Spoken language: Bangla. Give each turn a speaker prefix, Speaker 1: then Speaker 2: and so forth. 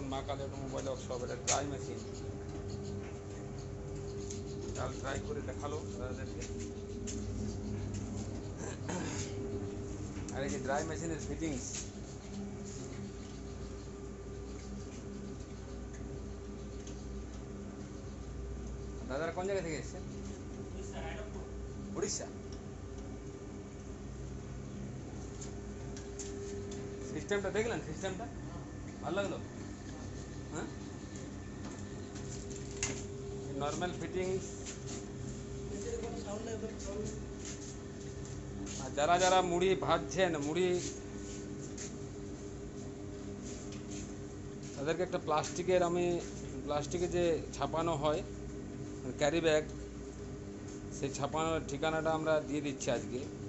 Speaker 1: মা কালী অটোমোবাইল ওয়ার্কশপ, এটা ড্রাই মেশিন। কাল ট্রাই করে দেখালো দাদাদেরকে। আর এই যে ড্রাই মেশিনের ফিটিংস, দাদারা কোন জায়গা থেকে এসছে? উড়িষ্যা। সিস্টেমটা দেখলেন? সিস্টেমটা ভালো লাগলো? হ্যাঁ, নর্মাল ফিটিংস। আর যারা যারা মুড়ি ভাজছেন, মুড়ি তাদেরকে একটা প্লাস্টিকে যে ছাপানো হয় ক্যারি ব্যাগ, সেই ছাপানোর ঠিকানাটা আমরা দিয়ে দিচ্ছি আজকে।